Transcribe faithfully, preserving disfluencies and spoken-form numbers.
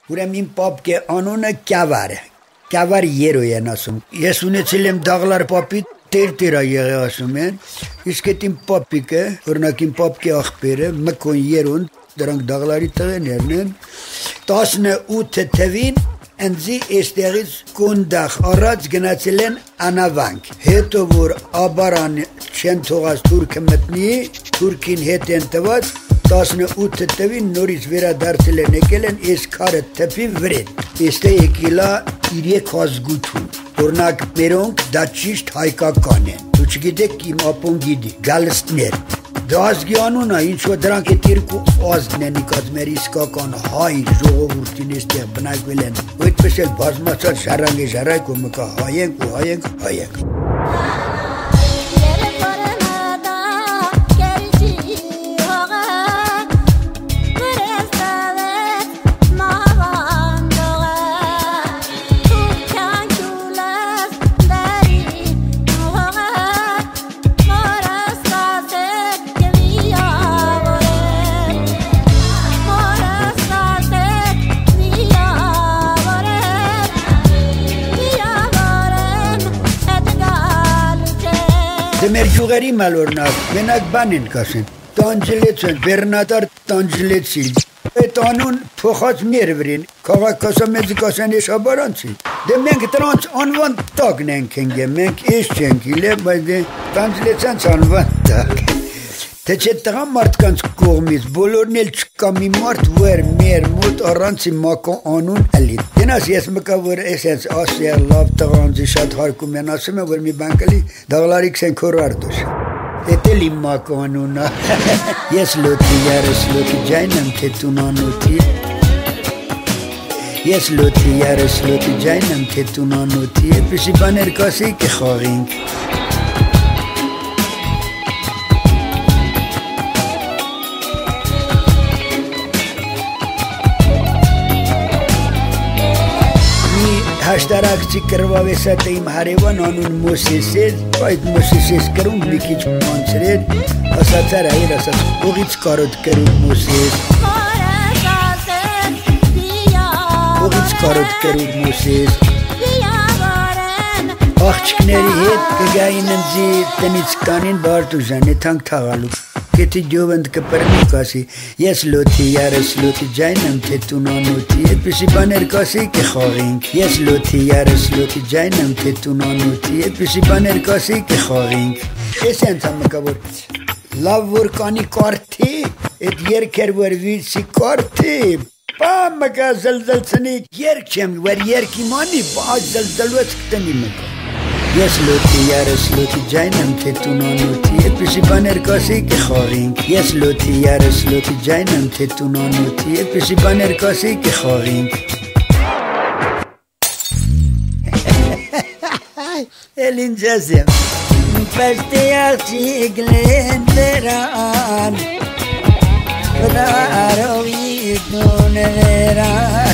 Ուրեմն իմ պապկե անունը Կյավար է։ Կյավար Երոյեն ասում։ Ես ունեցել եմ Դաղլար պապի տերտերա եղել ասում են։ Իսկ այդ իմ պապիկը, օրինակ իմ պապկե աղբերը Մկոն Երոն, դրանք Դաղլարի տղաներն են, տասնութ թվին Ընձի էստեղից կունդախ առաջ գնացել են անավանք։ Հետո որ աբարան չեն թողած թուրքը մտնի, թուրքին հետ են տված, տասնութ թվին նորից վերադարձել են եկել են այս քարը թփի վրեն։ Էստե եկիլա իրեք ազգություն։ Օրինակ մերոնք դա ճիշտ հայկական են։ Դու չգիտեք իմ ապոն գիտի, գալստներ։ Դա ազգի անուն է, ինչ որ դրանք այդ երկու ազգն են իկած մեր իսկական հայ ժողովուրդին էստեղ բնակվել են։ Ու այդպես էլ բազմացած ժառանգ է ժառայք ու մկա հայենք ու հայենք հայենք։ Դե մեր յուղերի մալորնակ, մենակ բան են կասեն, տանջլեց են, բերնատար տանջլեցի, այդ անուն փոխած մեր վրին, քաղաք կասամեզի կասեն ես աբարանցի, դե մենք տրանց անվան տակն ենք ենգե, մենք ես չենք իլե, բայց դե տանջլեցանց անվան տակ, թե չէ տղա մարդկանց կողմից, բոլորն էլ չկա մի մարդ վեր մեր մոտ առանցի մակո անուն ալիտ, դենաս ես մկա որ ես ասյալ լավ տղանձի շատ հարկում են ասում են, որ մի բան կլի Դաղլարի քսեն քորարդուշ, էտ էլ իմ մակո անունա, ես լոթի յարս լոթի ջայն եմ թե տունանոթի, ես լոթի յարս լոթի ջայն եմ թե տունանոթի, էպիսի բաներ կասի կը խաղինք, Հաշտարակցի կրվավեսատ է իմ հարևան անուն Մոսես էր, այդ Մոսես ես կրում մի քիչ մանցր էր, ասացար այր ասաց, ուղից կարոտ կրում Մոսես, ուղից կարոտ կրում Մոսես, աղջկների հետ կգային ընձի տնից կանին բարտուժան, եթանք թաղալու, կետի դյովընդ կպրմի կասի, ես լոթի յարս լոթի ջայն եմ թե տունանոթի, էպիսի բաներ կասի կը խաղինք, ես լոթի յարս լոթի ջայն եմ թե տունանոթի, էպիսի բաներ կասի կը խաղինք, ես ենցա մկա որ, լավ որ կանի կարթի, էդ երկեր որ վիցի կարթի, պամ մկա զլզլցնի, երկ չեմ, որ երկի մանի, բաց զլզլվեց կտնի մկա, ես լոթի յարս լոթի ջայն եմ թե տունանոթի, էպիսի բաներ կասի կը խաղինք, ես լոթի յարս լոթի ջայն եմ թե տունանոթի, էպիսի բաներ կասի կը խաղինք, էլ ինձ ասեմ, պեստի աղջի գլեն դերան, վդարովի գնուն վերան,